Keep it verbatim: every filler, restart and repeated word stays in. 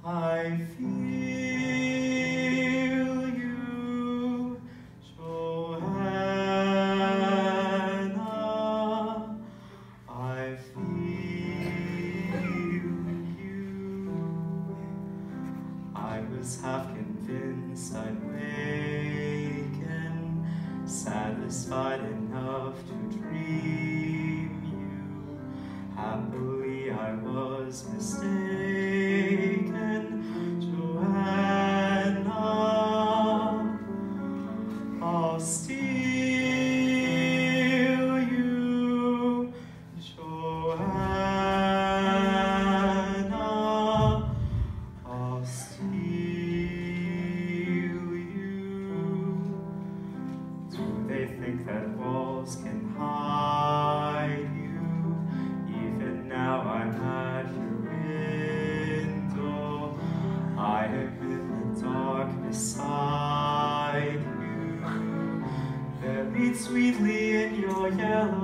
I feel you, Joanna. I feel you. I was half convinced I'd waken, satisfied enough to dream you. Happily I was mistaken, Joanna. I'll steal you, Joanna. I'll steal you. Do they think that walls can hide you? Even now I'm at your window. I am in the dark beside you, buried sweetly in your yellow